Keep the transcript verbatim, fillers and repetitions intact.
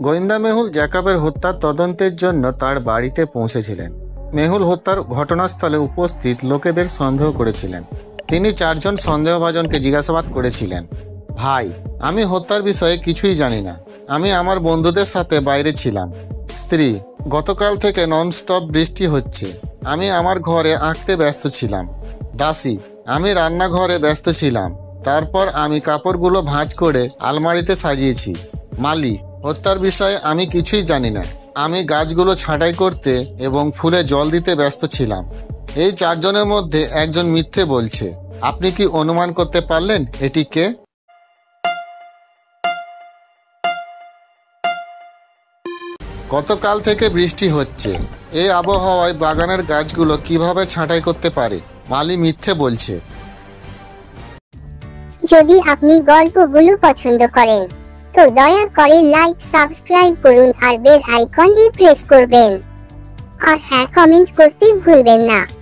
গোয়েন্দা মেহুল জ্যাকবের হত্যার তদন্তের জন্য তার বাড়িতে পৌঁছেছিলেন। মেহুল হত্যার ঘটনাস্থলে উপস্থিত লোকেদের সন্দেহ করেছিলেন। তিনি চারজন সন্দেহভাজনকে জিজ্ঞাসাবাদ করেছিলেন। ভাই, আমি হত্যার বিষয়ে কিছুই জানি না। আমি আমার বন্ধুদের সাথে বাইরে ছিলাম। স্ত্রী, গতকাল থেকে ননস্টপ বৃষ্টি হচ্ছে। আমি আমার ঘরে আঁকতে ব্যস্ত ছিলাম। দাসী, আমি রান্নাঘরে ব্যস্ত ছিলাম। তারপর আমি কাপড়গুলো ভাঁজ করে আলমারিতে সাজিয়েছি। মালি, হত্যার বিষয়ে আমি কিছুই জানি না। আমি গাছগুলো ছাঁটাই করতে এবং ফুলে জল দিতে ব্যস্ত ছিলাম। এই চারজনের মধ্যে একজন মিথ্যে বলছে। আপনি কি অনুমান করতে পারলেন এটি কে? গতকাল থেকে বৃষ্টি হচ্ছে। এই আবহাওয়ায় বাগানের গাছগুলো কিভাবে ছাঁটাই করতে পারে? মালি মিথ্যে বলছে। যদি আপনি গল্পগুলো পছন্দ করেন তো দয়া করে লাইক, সাবস্ক্রাইব করুন আর বেল আইকনটি প্রেস করবেন। আর হ্যাঁ, কমেন্ট করতে ভুলবেন না।